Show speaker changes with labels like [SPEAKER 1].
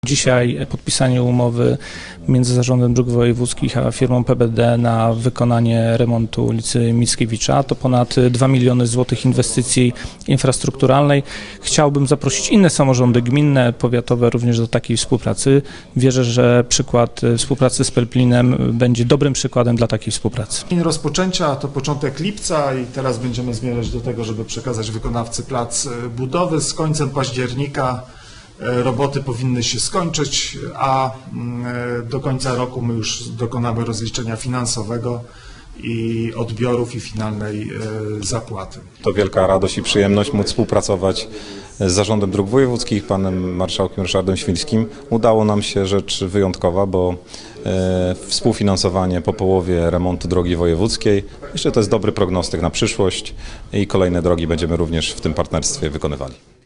[SPEAKER 1] Dzisiaj podpisanie umowy między Zarządem Dróg Wojewódzkich a firmą PBD na wykonanie remontu ulicy Mickiewicza to ponad 2 miliony złotych inwestycji infrastrukturalnej. Chciałbym zaprosić inne samorządy gminne, powiatowe również do takiej współpracy. Wierzę, że przykład współpracy z Pelplinem będzie dobrym przykładem dla takiej współpracy.
[SPEAKER 2] Dzień rozpoczęcia to początek lipca i teraz będziemy zmierzać do tego, żeby przekazać wykonawcy plac budowy. Z końcem października roboty powinny się skończyć, a do końca roku my już dokonamy rozliczenia finansowego i odbiorów i finalnej zapłaty.
[SPEAKER 3] To wielka radość i przyjemność móc współpracować z Zarządem Dróg Wojewódzkich, panem marszałkiem Ryszardem Świńskim. Udało nam się rzecz wyjątkowa, bo współfinansowanie po połowie remontu drogi wojewódzkiej. Myślę, że to jest dobry prognostyk na przyszłość i kolejne drogi będziemy również w tym partnerstwie wykonywali.